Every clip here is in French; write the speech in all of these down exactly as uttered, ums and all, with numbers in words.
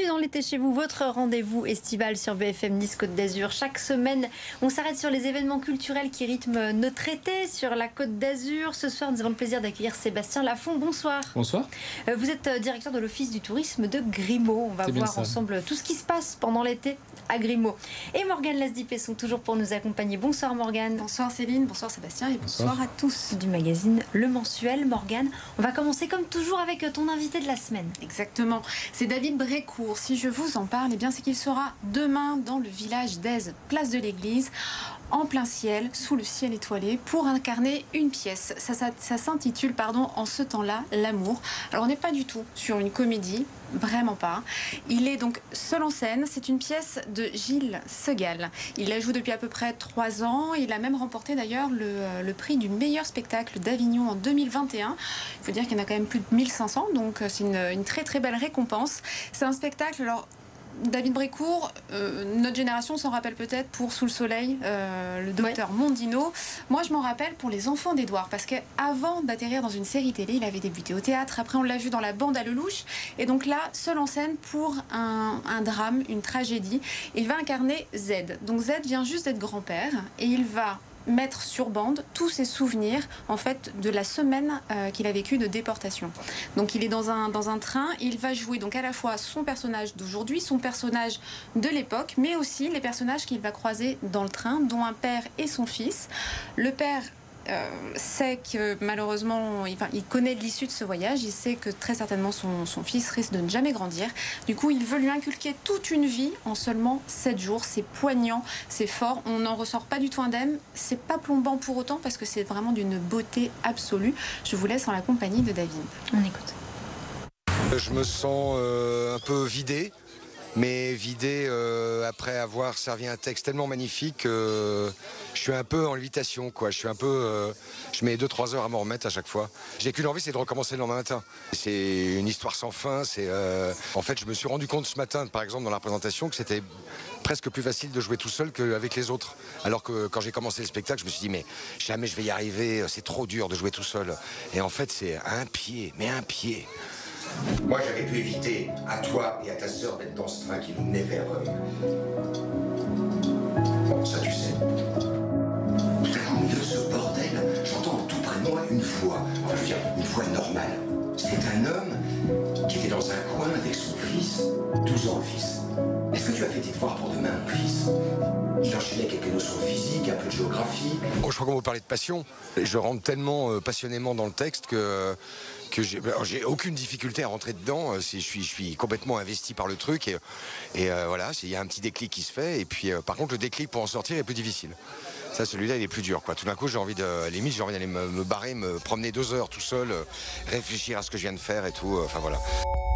dans l'été chez vous, votre rendez-vous estival sur B F M Nice Côte d'Azur. Chaque semaine, on s'arrête sur les événements culturels qui rythment notre été sur la Côte d'Azur. Ce soir, nous avons le plaisir d'accueillir Sébastien Lafont. Bonsoir. Bonsoir. Vous êtes directeur de l'Office du tourisme de Grimaud. On va voir ensemble tout ce qui se passe pendant l'été à Grimaud. Et Morgane Lasdipé sont toujours pour nous accompagner. Bonsoir Morgane. Bonsoir Céline, bonsoir Sébastien et bonsoir, bonsoir à tous. Du magazine Le Mensuel. Morgane, on va commencer comme toujours avec ton invité de la semaine. Exactement, c'est David Brécourt. Si je vous en parle, eh bien c'est qu'il sera demain dans le village d'Aise, place de l'église, en plein ciel, sous le ciel étoilé, pour incarner une pièce. Ça, ça, ça s'intitule, pardon, En ce temps-là, l'amour. Alors on n'est pas du tout sur une comédie, vraiment pas. Il est donc seul en scène. C'est une pièce de Gilles Segal. Il la joue depuis à peu près trois ans. Il a même remporté d'ailleurs le, le prix du meilleur spectacle d'Avignon en deux mille vingt et un. Il faut dire qu'il y en a quand même plus de mille cinq cents, donc c'est une, une très très belle récompense. C'est un spectacle, alors David Brécourt, euh, notre génération s'en rappelle peut-être pour Sous le soleil, euh, le docteur ouais. Mondino. Moi, je m'en rappelle pour Les Enfants d'Édouard, parce qu'avant d'atterrir dans une série télé, il avait débuté au théâtre. Après, on l'a vu dans La Bande à Lelouch. Et donc là, seul en scène pour un, un drame, une tragédie. Il va incarner Z. Donc Z vient juste d'être grand-père et il va mettre sur bande tous ses souvenirs en fait de la semaine euh, qu'il a vécu de déportation. Donc il est dans un, dans un train, il va jouer donc à la fois son personnage d'aujourd'hui, son personnage de l'époque, mais aussi les personnages qu'il va croiser dans le train, dont un père et son fils. Le père Euh, sait que malheureusement il, enfin, il connaît l'issue de ce voyage, il sait que très certainement son, son fils risque de ne jamais grandir. Du coup il veut lui inculquer toute une vie en seulement sept jours. C'est poignant, c'est fort, on n'en ressort pas du tout indemne. C'est pas plombant pour autant parce que c'est vraiment d'une beauté absolue. Je vous laisse en la compagnie de David. On écoute. Je me sens euh, un peu vidé, mais vidé euh, après avoir servi un texte tellement magnifique que euh, je suis un peu en lévitation, quoi. Je suis un peu, euh, je mets deux trois heures à m'en remettre à chaque fois. J'ai qu'une envie, c'est de recommencer le lendemain matin. C'est une histoire sans fin. C'est, euh... en fait, je me suis rendu compte ce matin, par exemple, dans la présentation, que c'était presque plus facile de jouer tout seul qu'avec les autres. Alors que quand j'ai commencé le spectacle, je me suis dit mais jamais je vais y arriver. C'est trop dur de jouer tout seul. Et en fait, c'est un pied, mais un pied. Moi, j'aurais pu éviter à toi et à ta sœur d'être dans ce train qui nous menait vers... Euh... Bon, ça tu sais. Putain, au milieu de ce bordel, j'entends tout près de moi une voix. Enfin, je veux dire, une voix normale. C'était un homme qui était dans un coin avec son fils. douze ans, le fils. Est-ce que tu as fait tes devoirs pour demain, mon fils? Il enchaînait quelques notions physiques, un peu de géographie. Oh, je crois qu'on va parler de passion. Je rentre tellement euh, passionnément dans le texte que... que j'ai, j'ai aucune difficulté à rentrer dedans. C'est, je, suis, je suis complètement investi par le truc et, et euh, voilà, il y a un petit déclic qui se fait et puis euh, par contre le déclic pour en sortir est plus difficile. Ça, celui-là, il est plus dur, quoi. Tout d'un coup, j'ai envie de, à la limite, j'ai envie d'aller me, me barrer, me promener deux heures tout seul, euh, réfléchir à ce que je viens de faire et tout. Euh, enfin voilà.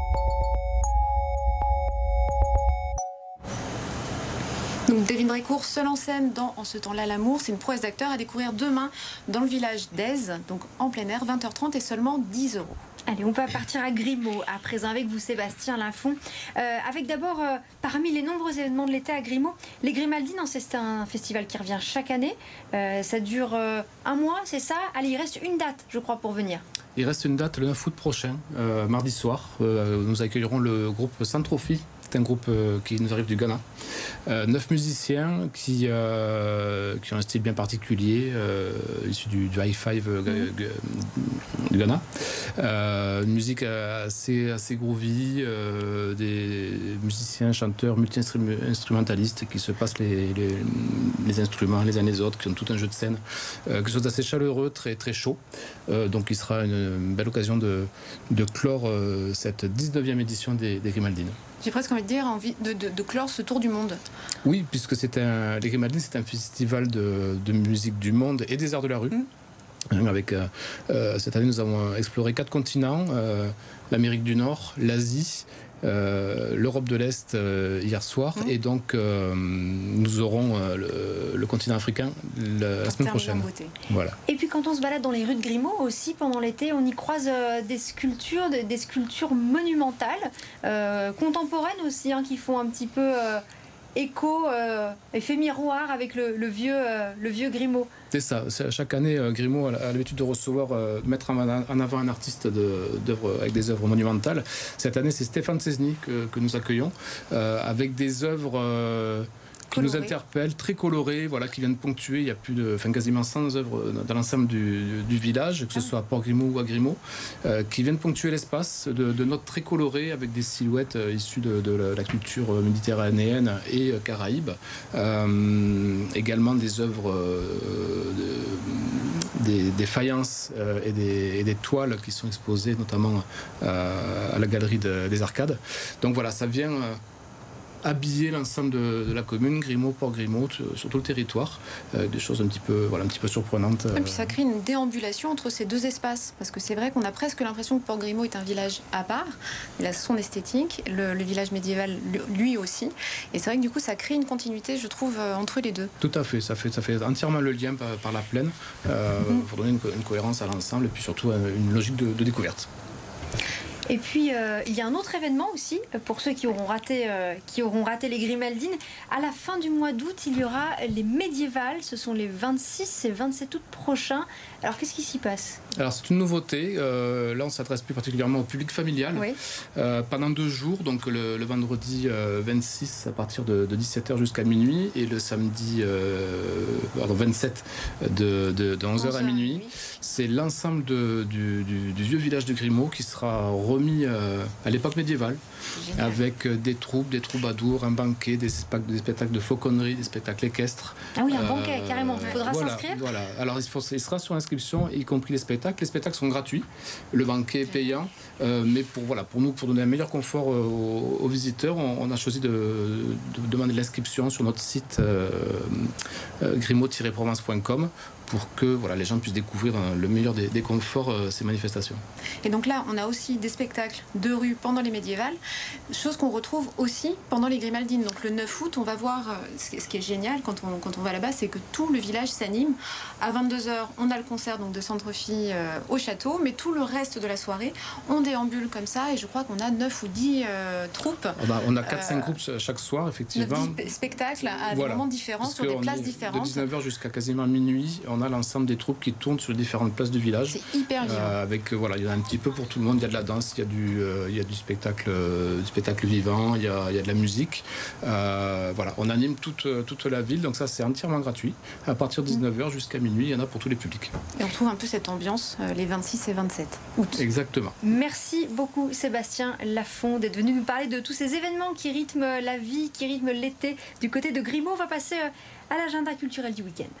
Donc David Brécourt, seul en scène dans En ce temps-là, l'amour. C'est une prouesse d'acteur à découvrir demain dans le village d'Aise, donc en plein air, vingt heures trente et seulement dix euros. Allez, on va partir à Grimaud à présent avec vous Sébastien Lafont. Euh, avec d'abord, euh, parmi les nombreux événements de l'été à Grimaud, les Grimaldines, c'est un festival qui revient chaque année. Euh, ça dure euh, un mois, c'est ça? Allez, il reste une date, je crois, pour venir. Il reste une date le neuf août prochain, euh, mardi soir. Euh, nous accueillerons le groupe Saint-Trophy. C'est un groupe euh, qui nous arrive du Ghana. Euh, neuf musiciens qui, euh, qui ont un style bien particulier, euh, issu du, du high five euh, mmh. du Ghana. Euh, une musique assez, assez groovy, euh, des musiciens, chanteurs, multi-instrumentalistes qui se passent les, les, les instruments les uns les autres, qui ont tout un jeu de scène, euh, quelque chose d'assez chaleureux, très, très chaud. Euh, donc il sera une, une belle occasion de, de clore euh, cette dix-neuvième édition des, des Grimaldines. J'ai presque envie de dire, envie de, de, de clore ce tour du monde. Oui, puisque c'est un, les Grimaldines, c'est un festival de, de musique du monde et des arts de la rue. Mmh. Avec, euh, euh, cette année, nous avons exploré quatre continents, euh, l'Amérique du Nord, l'Asie, euh, l'Europe de l'Est euh, hier soir. Mmh. Et donc, euh, nous aurons euh, le, le continent africain le, la semaine prochaine. Voilà. Et puis, quand on se balade dans les rues de Grimaud aussi, pendant l'été, on y croise euh, des sculptures, des, des sculptures monumentales, euh, contemporaines aussi, hein, qui font un petit peu... Euh, écho, euh, effet miroir avec le, le, vieux, euh, le vieux Grimaud. C'est ça. Chaque année, euh, Grimaud a l'habitude de recevoir, euh, de mettre en avant un artiste de, avec des œuvres monumentales. Cette année, c'est Stéphane Cesny que, que nous accueillons, euh, avec des œuvres euh, qui colorées. Nous interpellent, très colorées, voilà, qui viennent ponctuer. Il y a plus de, enfin, quasiment cent œuvres dans l'ensemble du, du village, que ce soit à Port-Grimaud ou à Grimaud, euh, qui viennent ponctuer l'espace de, de notes très colorées avec des silhouettes euh, issues de, de la, la culture méditerranéenne et euh, caraïbe. Euh, également des œuvres, euh, de, des, des faïences euh, et, des, et des toiles qui sont exposées notamment euh, à la galerie de, des Arcades. Donc voilà, ça vient... Euh, habiller l'ensemble de, de la commune, Grimaud, Port-Grimaud, sur tout le territoire, euh, des choses un petit peu, voilà, un petit peu surprenantes. Et puis ça crée une déambulation entre ces deux espaces, parce que c'est vrai qu'on a presque l'impression que Port-Grimaud est un village à part, il a son esthétique, le, le village médiéval lui aussi, et c'est vrai que du coup ça crée une continuité, je trouve, entre les deux. Tout à fait, ça fait, ça fait entièrement le lien par, par la plaine, euh, mm-hmm. pour donner une, une cohérence à l'ensemble, et puis surtout une logique de, de découverte. Et puis, euh, il y a un autre événement aussi, pour ceux qui auront raté, euh, qui auront raté les Grimaldines. À la fin du mois d'août, il y aura les médiévales. Ce sont les vingt-six et vingt-sept août prochains. Alors, qu'est-ce qui s'y passe? Alors, c'est une nouveauté. Euh, là, on s'adresse plus particulièrement au public familial. Oui. Euh, pendant deux jours, donc le, le vendredi euh, vingt-six à partir de, de dix-sept heures jusqu'à minuit et le samedi euh, pardon, vingt-sept de, de, de onze heures à minuit. C'est l'ensemble du, du, du vieux village de Grimaud qui sera remis euh, à l'époque médiévale. Génial. Avec euh, des troupes, des troubadours, un banquet, des, des spectacles de fauconnerie, des spectacles équestres. Ah oui, un banquet, euh, carrément. Il faudra voilà, s'inscrire. Voilà. Alors, il, faut, il sera sur inscription, y compris les spectacles. Les spectacles sont gratuits. Le banquet est payant. Euh, mais pour, voilà, pour nous, pour donner un meilleur confort euh, aux, aux visiteurs, on, on a choisi de, de demander l'inscription sur notre site euh, euh, grimaud tiret provence point com pour que voilà, les gens puissent découvrir dans le meilleur des, des conforts euh, ces manifestations. Et donc là, on a aussi des spectacles de rue pendant les médiévales, chose qu'on retrouve aussi pendant les Grimaldines. Donc le neuf août, on va voir, euh, ce qui est génial quand on, quand on va là-bas, c'est que tout le village s'anime. À vingt-deux heures, on a le concert donc, de Centre-Phi euh, au château, mais tout le reste de la soirée, on déambule comme ça, et je crois qu'on a neuf ou dix euh, troupes. On a, on a quatre cinq euh, groupes chaque soir, effectivement. dix spectacles à voilà. des moments différents, Parce sur des places différentes. De dix-neuf heures jusqu'à quasiment minuit, on a l'ensemble des troupes qui tournent sur les différentes places du village. C'est hyper vivant. Euh, avec, voilà, il y en a un petit peu pour tout le monde. Il y a de la danse, il y a du, euh, il y a du, spectacle, euh, du spectacle vivant, il y a, il y a de la musique. Euh, voilà, on anime toute, toute la ville, donc ça c'est entièrement gratuit. À partir de dix-neuf heures jusqu'à minuit, il y en a pour tous les publics. Et on retrouve un peu cette ambiance euh, les vingt-six et vingt-sept août. Exactement. Merci beaucoup Sébastien Lafond d'être venu nous parler de tous ces événements qui rythment la vie, qui rythment l'été du côté de Grimaud. On va passer à l'agenda culturel du week-end.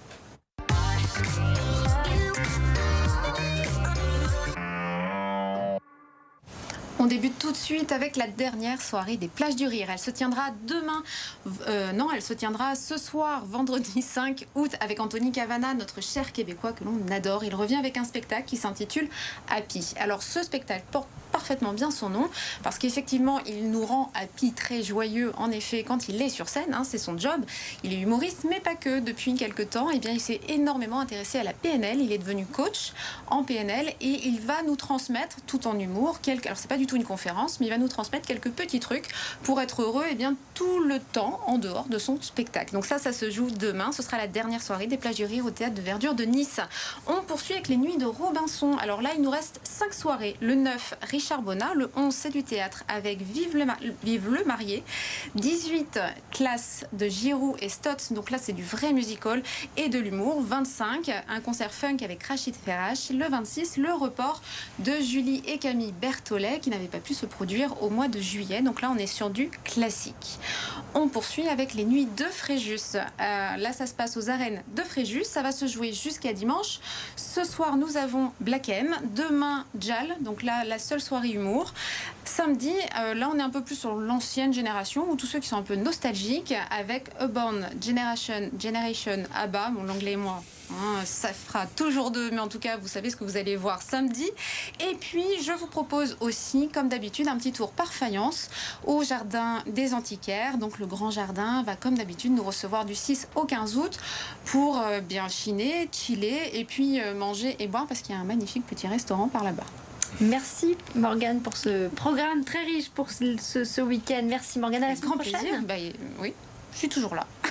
On débute tout de suite avec la dernière soirée des Plages du Rire. Elle se tiendra demain, euh, non, elle se tiendra ce soir, vendredi cinq août, avec Anthony Cavana, notre cher Québécois que l'on adore. Il revient avec un spectacle qui s'intitule Happy. Alors ce spectacle porte parfaitement bien son nom, parce qu'effectivement, il nous rend Happy très joyeux, en effet, quand il est sur scène, hein, c'est son job. Il est humoriste, mais pas que. Depuis quelques temps, eh bien, il s'est énormément intéressé à la P N L. Il est devenu coach en P N L et il va nous transmettre, tout en humour, quelques... alors c'est pas du tout une conférence, mais il va nous transmettre quelques petits trucs pour être heureux eh bien, tout le temps en dehors de son spectacle. Donc ça, ça se joue demain. Ce sera la dernière soirée des Plages du Rire au Théâtre de Verdure de Nice. On poursuit avec les Nuits de Robinson. Alors là, il nous reste cinq soirées. Le neuf, Richard Bonnat. Le onze, c'est du théâtre avec Vive le, Mar... Vive le marié. dix-huit, Classe de Giroud et Stotz. Donc là, c'est du vrai musical et de l'humour. vingt-cinq, un concert funk avec Rachid Ferrache. Le vingt-six, le report de Julie et Camille Berthollet qui n'avaient pas pu se produire au mois de juillet. Donc là, on est sur du classique. On poursuit avec les Nuits de Fréjus. Euh, là, ça se passe aux arènes de Fréjus. Ça va se jouer jusqu'à dimanche. Ce soir, nous avons Black M. Demain, Jal. Donc là, la seule soirée humour. Samedi, euh, là, on est un peu plus sur l'ancienne génération, ou tous ceux qui sont un peu nostalgiques, avec A Born Generation, Generation ABBA. Bon, l'anglais et moi, hein, ça fera toujours deux, mais en tout cas, vous savez ce que vous allez voir samedi. Et puis, je vous propose aussi, comme d'habitude, un petit tour par faïence au Jardin des Antiquaires. Donc, le Grand Jardin va, comme d'habitude, nous recevoir du six au quinze août pour euh, bien chiner, chiller et puis euh, manger et boire, parce qu'il y a un magnifique petit restaurant par là-bas. Merci Morgane pour ce programme très riche pour ce, ce, ce week-end. Merci Morgane, à la semaine prochaine. Grand plaisir. Bah, oui. je suis toujours là.